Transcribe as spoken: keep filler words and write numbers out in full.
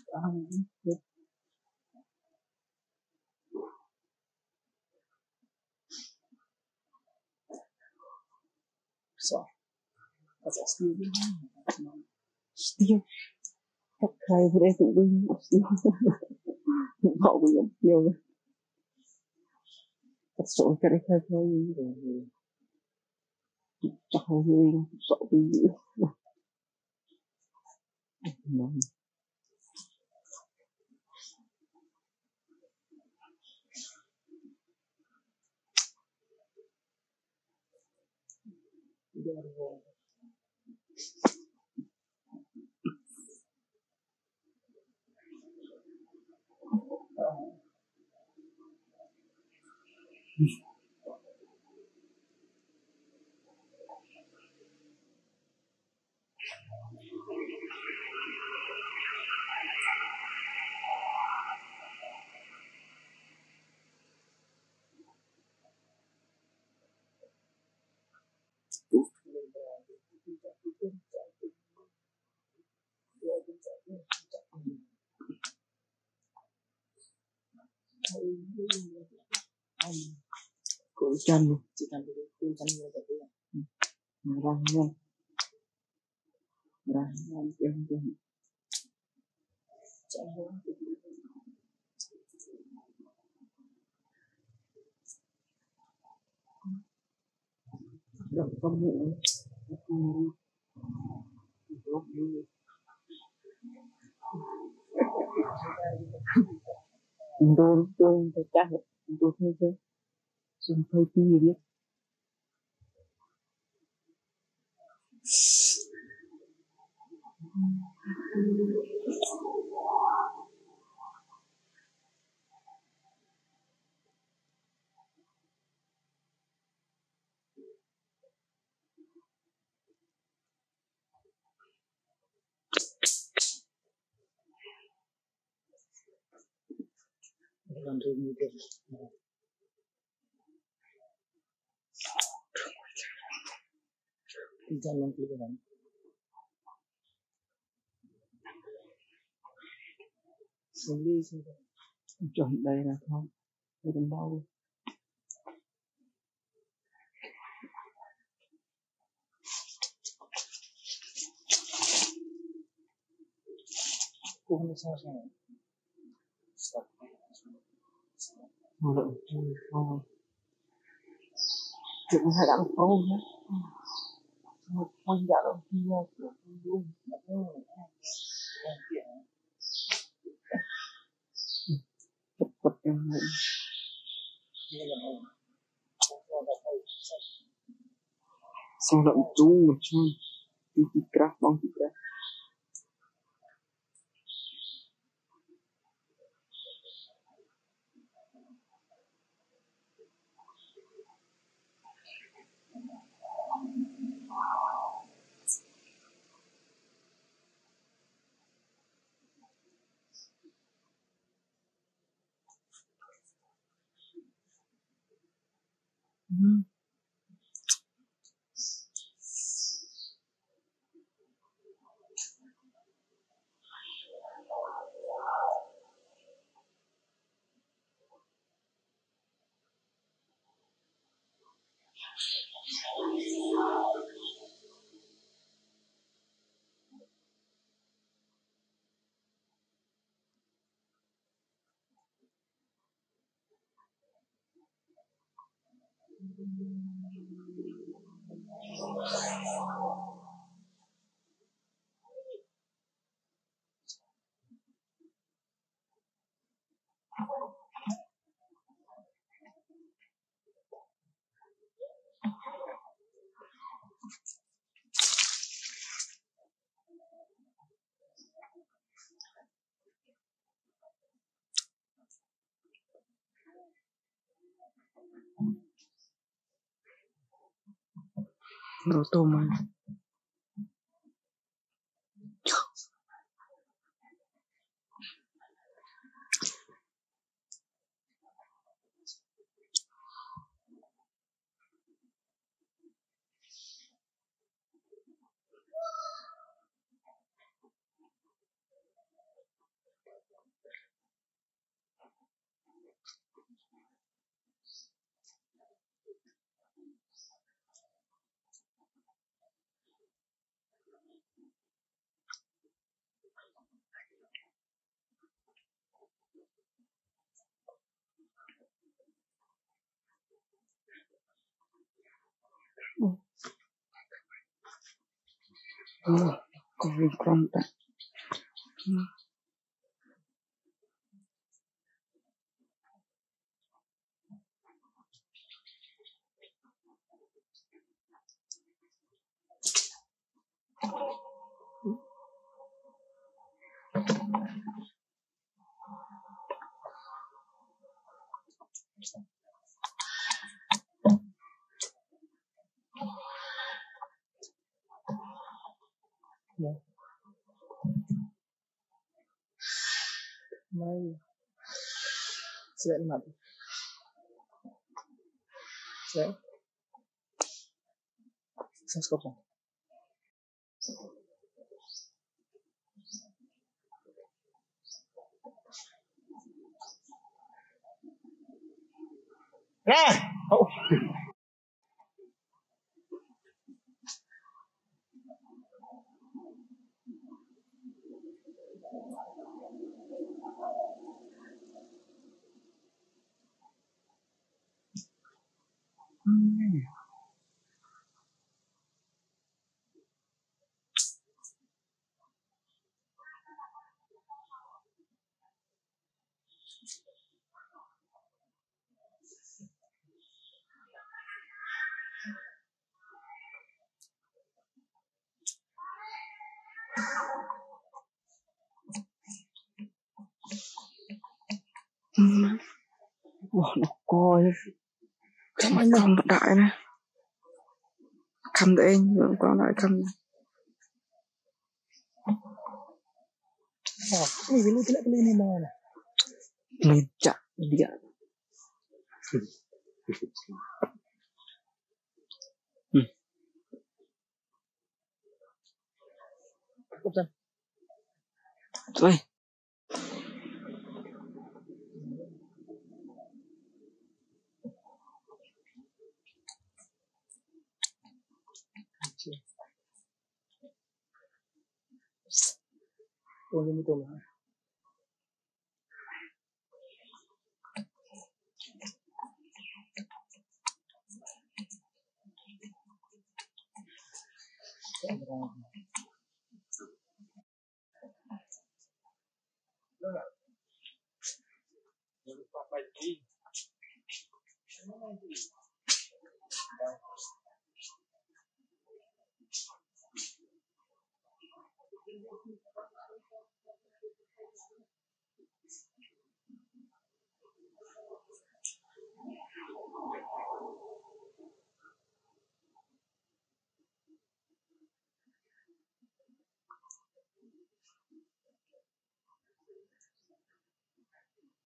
Um, so, what's that still? Still, các thầy vừa đây tụi mình still, họ bị làm still, thật sự cái đấy thầy thôi rồi chắc không vui, sợ bị gì, nó cổ chân, chỉ cần cái cổ chân như vậy thôi, ra luôn, ra luôn em em, chân luôn, được công nghệ, tôi tôi tôi chắc tôi thấy thế, xong thôi tí gì biết, làm gì như thế, chân luôn cái này, xuống đi xuống đây, chuẩn đây là không, đây còn đau, cũng không sao sao, mà lợn chơi không, chuyện hay đặng không nhé, một quanh đã đâu kia, kiểu luôn, chụp vật em này, xong lợn chú một chung, đi đi craft bong đi craft, đồ tôm mà, Ừ, còn riêng con ta. Ừ. Dạ. May sẽ mặt sẽ sao có không? Nè. Oh. Wow, nó coi Cầm anh này. không đại nè, cầm để anh vẫn có lại cầm. Oh, ini dulu tidak beli ini mana? Mình chặt điện. Ừ. Cục dân. Thôi. Tôi như tôi mà.